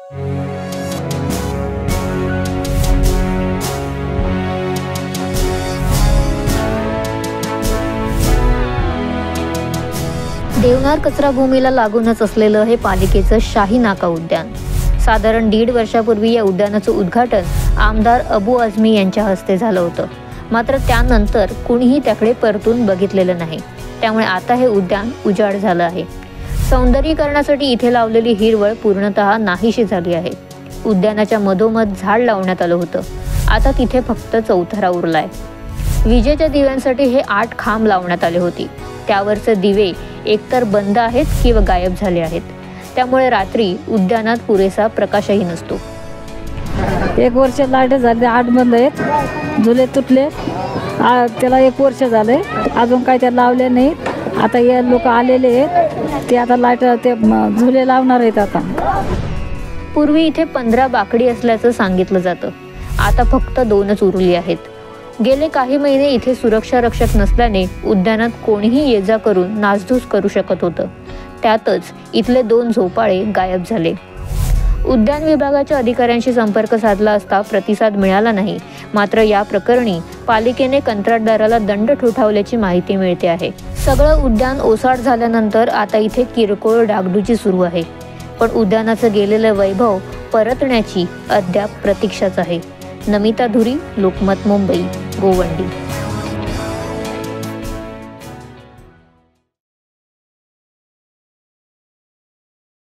देवनार कचराभूमीला लागूनच असलेलं हे पालिकेचं शाही नाका उद्यान. साधारण 1.5 वर्षापूर्वी या उद्यानाचं उद्घाटन आमदार अबू आझमी यांच्या हस्ते झालं होतं. मात्र त्यानंतर कुणीही त्याकडे परतून बघितलेलं नाही. त्यामुळे आता हे उद्यान उजाड झालं आहे. सौंदर्यीकरणासाठी इथे लावलेली हिरवळ पूर्णतः नाहीशी झाली आहे. उद्यानाच्या मधोमध झाड लावण्यात आलं होतं. आता तिथे फक्त चौथरा उरलाय. विजेच्या दिव्यांसाठी हे 8 खांब लावण्यात आले होते. त्यावरचे दिवे एकतर बंद आहेत किंवा गायब झाले आहेत. त्यामुळे रात्री उद्यानात पुरेसा प्रकाशही नसतो. 1 वर्ष लाईट झाले, 8 बंद आहेत, झुले तुटले. त्याला 1 वर्ष झालंय, अजून काय त्या लावले नाहीत. आता हे लोक आलेले आहेत, ते आता लाईट ते झुले लावणार आहेत. आता पूर्वी इथे 15 बाकडी असल्याचं सांगितलं जातं. आता फक्त 2च उरली आहेत. गेले काही महिने इथे सुरक्षा रक्षक नसल्याने उद्यानात कोणीही ये जा करून नासधूस करू शकत होतं. त्यातच इथले 2 झोपाळे गायब झाले. उद्यान विभागाच्या अधिकाऱ्यांशी संपर्क साधला असता प्रतिसाद मिळाला नाही. मात्र या प्रकरणी पालिकेने कंत्राटदाराला दंड ठोठावल्याची माहिती मिळते आहे. सगळं उद्यान ओसाड झाल्यानंतर आता इथे किरकोळ डागडुजी सुरू आहे. पण उद्यानाचं गेलेलं वैभव परतण्याची अद्याप प्रतीक्षाच आहे. नमिता धुरी, लोकमत, मुंबई, गोवंडी.